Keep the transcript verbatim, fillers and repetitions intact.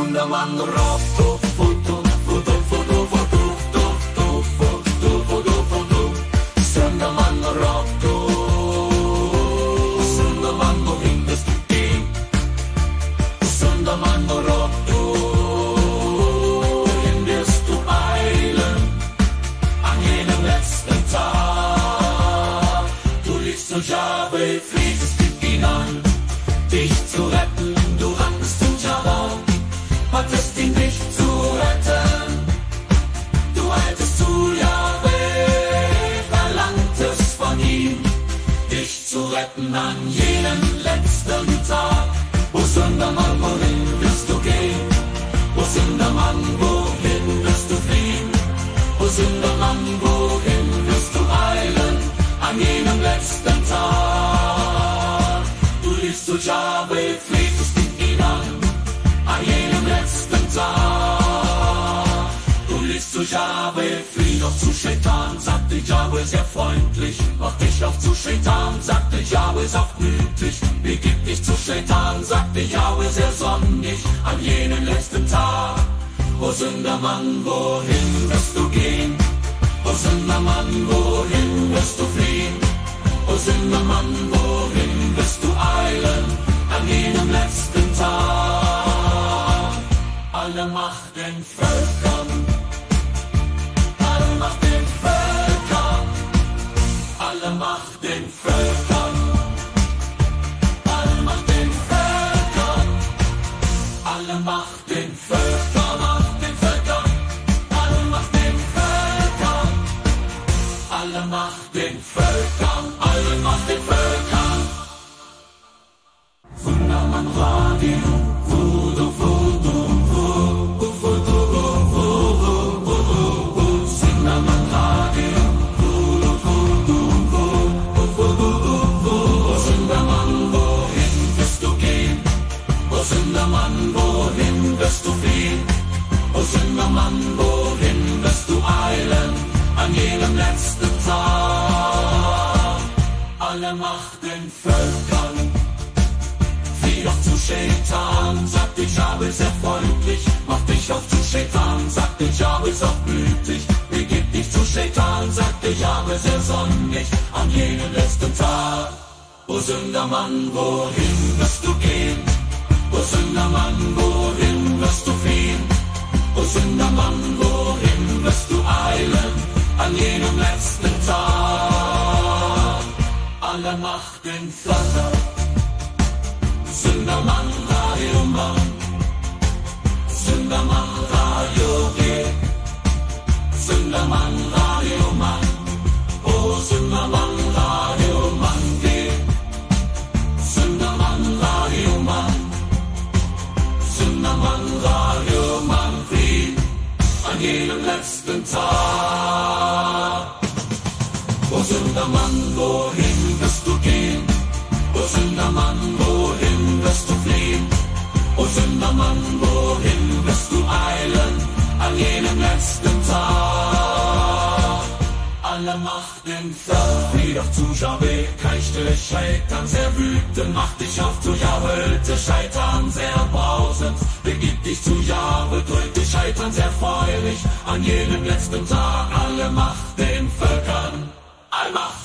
Sundermann Rock, Foto, Foto, Foto, Foto, Foto, Foto, Foto, Foto, Sundermann Rock, Sundermann, wohin wirst du gehen? Sundermann Rock, wohin wirst du eilen? An jenem letzten Tag, du liegst und Jahwe, fliegst hinein, dich zu retten, du rannst zum Jahwe, hattest ihn nicht zu retten, du eiltest zu Jahwe, verlangtest von ihm, dich zu retten an jenem letzten Tag. O Sundermann, wohin wirst du gehen? O Sundermann, wohin wirst du fliehen? O Sundermann, wohin wirst du eilen an jenem letzten Tag? Du liebst zu Jahwe, fliegst ihn an, an jenem letzten Tag. Du liebst zu Jahwe, flieh doch zu Schetan, sagte Jahwe sehr freundlich. Mach dich auf zu Schetan, sagte Jahwe sachtmütig. Begib dich zu Schetan, sagte Jahwe sehr sonnig, an jenem letzten Tag. O Sundermann, wohin wirst du gehen? O Sundermann, wohin wirst du fliehen? O Sundermann, wohin wirst du eilen an jenem letzten Tag? Alle Macht den Völkern, alle Macht den Völkern, alle Macht den Völkern, alle Macht den Völkern, alle Macht den Völkern, Macht den Völkern, alle Macht den Völkern, alle Macht den Völkern, alle Macht den Völkern. Sundermann Radio, Voodoo, Voodoo, Voodoo, Voodoo, Voodoo, Sundermann Radio, Voodoo, Voodoo, Voodoo, Voodoo, Sundermann, wohin wirst du gehen? O Sundermann, wohin wirst du fliehen? O Sundermann, wohin wirst du eilen an jenem letzten Tag? Alle Macht den Völkern, flieh doch zu Schetan, sagte Jahwe sehr freundlich. Mach dich auf zu Schetan, sagte Jahwe sachtmütig. Begib dich zu Schetan, sagte Jahwe sehr sonnig, an jenem letzten Tag. O Sundermann, wohin wirst du gehen? O Sundermann, wohin wirst du fliehen? O Sundermann, wohin wirst du eilen an jenem letzten Tag? Alle Macht den Völkern, Sundermann Radio Mann, Sundermann Radio G, Sundermann Radio Mann, O Sundermann Radio Mann G, Sundermann Radio Mann, Sundermann Radio Mann flieh an jenem letzten Tag. O Sundermann, wohin wirst du gehen? O Sundermann, wohin wirst du fliehen? O Sundermann, wohin wirst du eilen an jenem letzten Tag? Alle Macht den Völkern, flieh doch zu Jahwe, keichte Scheitern sehr wütend, mach dich auf zu Jahwe, Scheitern sehr brausend. Begib dich zu Jahwe, drück dich Scheitern sehr freudig an jenem letzten Tag. Alle Macht den Völkern, Allmacht